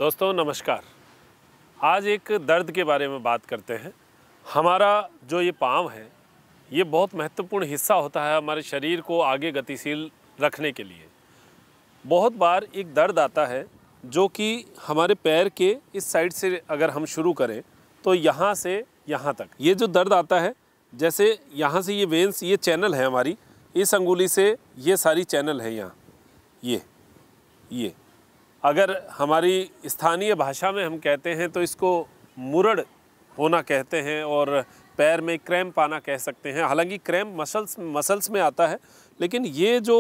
दोस्तों नमस्कार। आज एक दर्द के बारे में बात करते हैं। हमारा जो ये पाँव है ये बहुत महत्वपूर्ण हिस्सा होता है हमारे शरीर को आगे गतिशील रखने के लिए। बहुत बार एक दर्द आता है जो कि हमारे पैर के इस साइड से अगर हम शुरू करें तो यहाँ से यहाँ तक ये जो दर्द आता है, जैसे यहाँ से ये वेन्स, ये चैनल है हमारी, इस अंगुली से ये सारी चैनल है यहाँ, ये अगर हमारी स्थानीय भाषा में हम कहते हैं तो इसको मुरड़ होना कहते हैं और पैर में क्रैम्प आना कह सकते हैं। हालांकि क्रैम्प मसल्स में आता है, लेकिन ये जो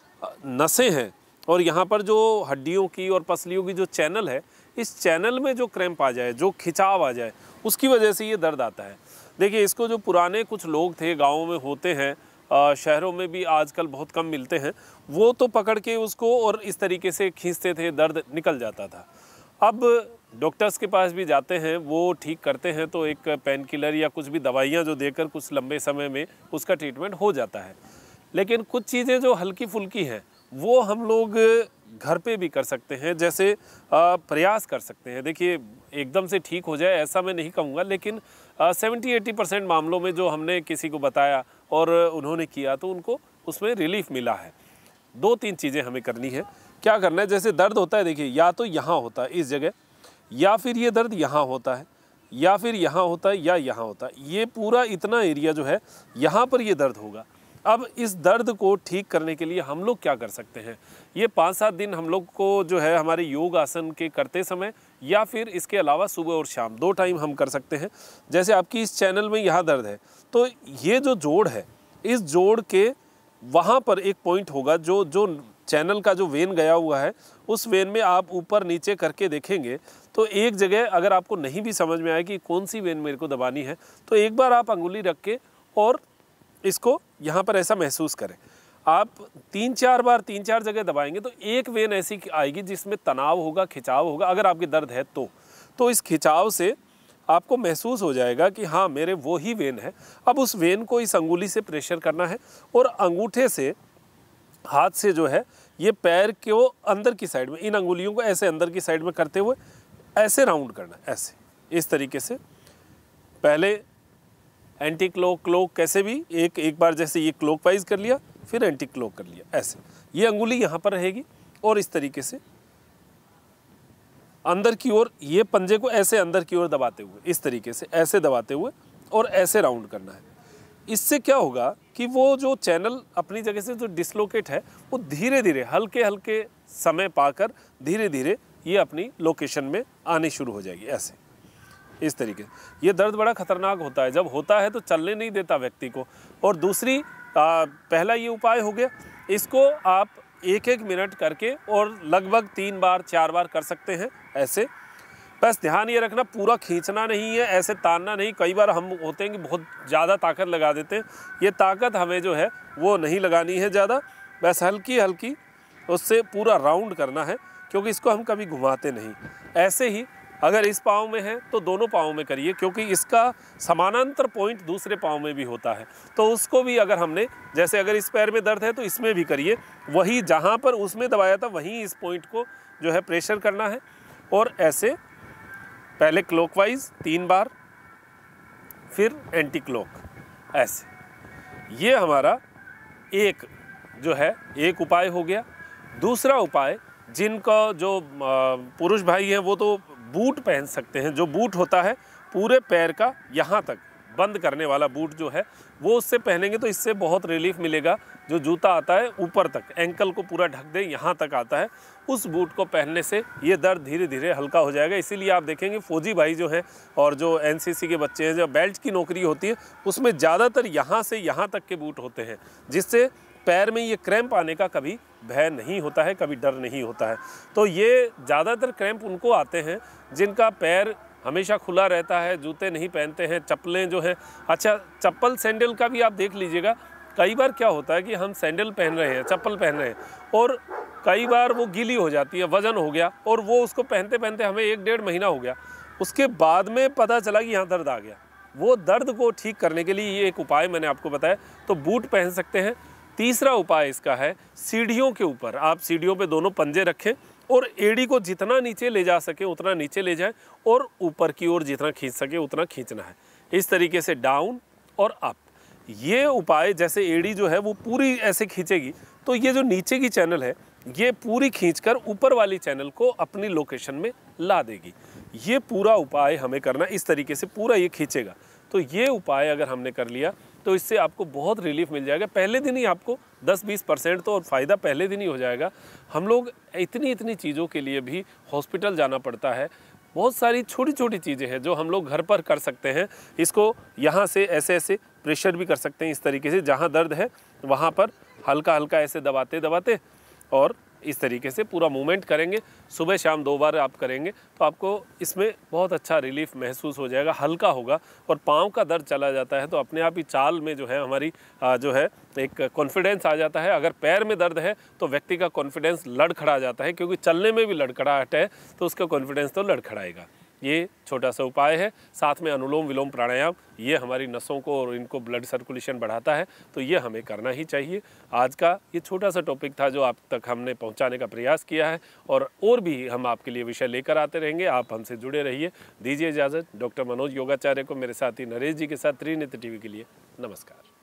नसें हैं और यहाँ पर जो हड्डियों की और पसलियों की जो चैनल है, इस चैनल में जो क्रैम्प आ जाए, जो खिंचाव आ जाए, उसकी वजह से ये दर्द आता है। देखिए, इसको जो पुराने कुछ लोग थे गाँव में होते हैं, शहरों में भी आजकल बहुत कम मिलते हैं, वो तो पकड़ के उसको और इस तरीके से खींचते थे, दर्द निकल जाता था। अब डॉक्टर्स के पास भी जाते हैं, वो ठीक करते हैं तो एक पेन किलर या कुछ भी दवाइयाँ जो देकर कुछ लंबे समय में उसका ट्रीटमेंट हो जाता है। लेकिन कुछ चीज़ें जो हल्की फुल्की हैं वो हम लोग घर पे भी कर सकते हैं, जैसे प्रयास कर सकते हैं। देखिए, एकदम से ठीक हो जाए ऐसा मैं नहीं कहूँगा, लेकिन 70-80% मामलों में जो हमने किसी को बताया और उन्होंने किया तो उनको उसमें रिलीफ मिला है। 2-3 चीज़ें हमें करनी है। क्या करना है, जैसे दर्द होता है, देखिए या तो यहाँ होता है इस जगह, या फिर ये दर्द यहाँ होता है, या फिर यहाँ होता है, या यहाँ होता है। ये पूरा इतना एरिया जो है यहाँ पर ये दर्द होगा। अब इस दर्द को ठीक करने के लिए हम लोग क्या कर सकते हैं, ये 5-7 दिन हम लोग को जो है हमारे योग आसन के करते समय या फिर इसके अलावा सुबह और शाम 2 टाइम हम कर सकते हैं। जैसे आपकी इस चैनल में यहाँ दर्द है तो ये जो जोड़ है, इस जोड़ के वहाँ पर एक पॉइंट होगा, जो चैनल का जो वेन गया हुआ है, उस वेन में आप ऊपर नीचे करके देखेंगे तो एक जगह अगर आपको नहीं भी समझ में आए कि कौन सी वेन मेरे को दबानी है, तो एक बार आप अंगुली रख के और इसको यहाँ पर ऐसा महसूस करें। आप 3-4 बार 3-4 जगह दबाएंगे तो एक वेन ऐसी आएगी जिसमें तनाव होगा, खिंचाव होगा। अगर आपके दर्द है तो इस खिंचाव से आपको महसूस हो जाएगा कि हाँ, मेरे वो ही वेन है। अब उस वेन को इस अंगुली से प्रेशर करना है और अंगूठे से, हाथ से जो है ये पैर के वो अंदर की साइड में, इन अंगुलियों को ऐसे अंदर की साइड में करते हुए ऐसे राउंड करना, ऐसे इस तरीके से। पहले एंटी क्लोक कैसे भी एक बार, जैसे ये क्लॉकवाइज कर लिया, फिर एंटी क्लोक कर लिया, ऐसे। ये अंगुली यहाँ पर रहेगी और इस तरीके से अंदर की ओर ये पंजे को ऐसे अंदर की ओर दबाते हुए, इस तरीके से ऐसे दबाते हुए और ऐसे राउंड करना है। इससे क्या होगा कि वो जो चैनल अपनी जगह से जो डिसलोकेट है वो धीरे धीरे, हल्के हल्के समय पाकर धीरे धीरे ये अपनी लोकेशन में आनी शुरू हो जाएगी, ऐसे इस तरीके। ये दर्द बड़ा खतरनाक होता है, जब होता है तो चलने नहीं देता व्यक्ति को। और दूसरी, पहला ये उपाय हो गया, इसको आप 1-1 मिनट करके और लगभग 3 बार 4 बार कर सकते हैं ऐसे। बस ध्यान ये रखना, पूरा खींचना नहीं है, ऐसे तानना नहीं। कई बार हम होते हैं कि बहुत ज़्यादा ताकत लगा देते हैं, ये ताकत हमें जो है वो नहीं लगानी है ज़्यादा, बस हल्की हल्की उससे पूरा राउंड करना है, क्योंकि इसको हम कभी घुमाते नहीं। ऐसे ही अगर इस पाँव में है तो दोनों पाँव में करिए, क्योंकि इसका समानांतर पॉइंट दूसरे पाँव में भी होता है, तो उसको भी अगर हमने, जैसे अगर इस पैर में दर्द है तो इसमें भी करिए, वही जहाँ पर उसमें दबाया था वहीं इस पॉइंट को जो है प्रेशर करना है। और ऐसे पहले क्लॉकवाइज 3 बार, फिर एंटी क्लॉक, ऐसे। ये हमारा एक जो है एक उपाय हो गया। दूसरा उपाय, जिनका जो पुरुष भाई हैं वो तो बूट पहन सकते हैं। जो बूट होता है पूरे पैर का यहाँ तक बंद करने वाला बूट जो है, वो उससे पहनेंगे तो इससे बहुत रिलीफ मिलेगा। जो जूता आता है ऊपर तक, एंकल को पूरा ढक दे, यहाँ तक आता है, उस बूट को पहनने से ये दर्द धीरे धीरे हल्का हो जाएगा। इसीलिए आप देखेंगे फौजी भाई जो है और जो एनसीसी के बच्चे हैं, जो बेल्ट की नौकरी होती है, उसमें ज़्यादातर यहाँ से यहाँ तक के बूट होते हैं, जिससे पैर में ये क्रैम्प आने का कभी भय नहीं होता है, कभी डर नहीं होता है। तो ये ज़्यादातर क्रैम्प उनको आते हैं जिनका पैर हमेशा खुला रहता है, जूते नहीं पहनते हैं, चप्पलें जो हैं, अच्छा चप्पल सैंडल का भी आप देख लीजिएगा। कई बार क्या होता है कि हम सैंडल पहन रहे हैं, चप्पल पहन रहे हैं, और कई बार वो गीली हो जाती है, वज़न हो गया, और वो उसको पहनते पहनते हमें 1-1.5 महीना हो गया, उसके बाद में पता चला कि यहाँ दर्द आ गया। वो दर्द को ठीक करने के लिए ये एक उपाय मैंने आपको बताया, तो बूट पहन सकते हैं। तीसरा उपाय इसका है, सीढ़ियों के ऊपर आप सीढ़ियों पे दोनों पंजे रखें और एड़ी को जितना नीचे ले जा सके उतना नीचे ले जाए और ऊपर की ओर जितना खींच सके उतना खींचना है। इस तरीके से डाउन और अप। ये उपाय जैसे एड़ी जो है वो पूरी ऐसे खींचेगी तो ये जो नीचे की चैनल है ये पूरी खींचकर ऊपर वाली चैनल को अपनी लोकेशन में ला देगी। ये पूरा उपाय हमें करना, इस तरीके से पूरा ये खींचेगा। तो ये उपाय अगर हमने कर लिया तो इससे आपको बहुत रिलीफ मिल जाएगा। पहले दिन ही आपको 10-20% तो फ़ायदा पहले दिन ही हो जाएगा। हम लोग इतनी चीज़ों के लिए भी हॉस्पिटल जाना पड़ता है। बहुत सारी छोटी छोटी चीज़ें हैं जो हम लोग घर पर कर सकते हैं। इसको यहाँ से ऐसे ऐसे प्रेशर भी कर सकते हैं, इस तरीके से जहाँ दर्द है वहाँ पर हल्का हल्का ऐसे दबाते दबाते और इस तरीके से पूरा मूवमेंट करेंगे। सुबह शाम 2 बार आप करेंगे तो आपको इसमें बहुत अच्छा रिलीफ महसूस हो जाएगा, हल्का होगा और पाँव का दर्द चला जाता है तो अपने आप ही चाल में जो है हमारी जो है एक कॉन्फिडेंस आ जाता है। अगर पैर में दर्द है तो व्यक्ति का कॉन्फिडेंस लड़खड़ा जाता है, क्योंकि चलने में भी लड़खड़ाहट है तो उसका कॉन्फिडेंस तो लड़खड़ाएगा। ये छोटा सा उपाय है। साथ में अनुलोम विलोम प्राणायाम, ये हमारी नसों को और इनको ब्लड सर्कुलेशन बढ़ाता है, तो ये हमें करना ही चाहिए। आज का ये छोटा सा टॉपिक था जो आप तक हमने पहुंचाने का प्रयास किया है और भी हम आपके लिए विषय लेकर आते रहेंगे। आप हमसे जुड़े रहिए। दीजिए इजाज़त। डॉक्टर मनोज योगाचार्य को मेरे साथी नरेश जी के साथ त्रिनेत्र टीवी के लिए नमस्कार।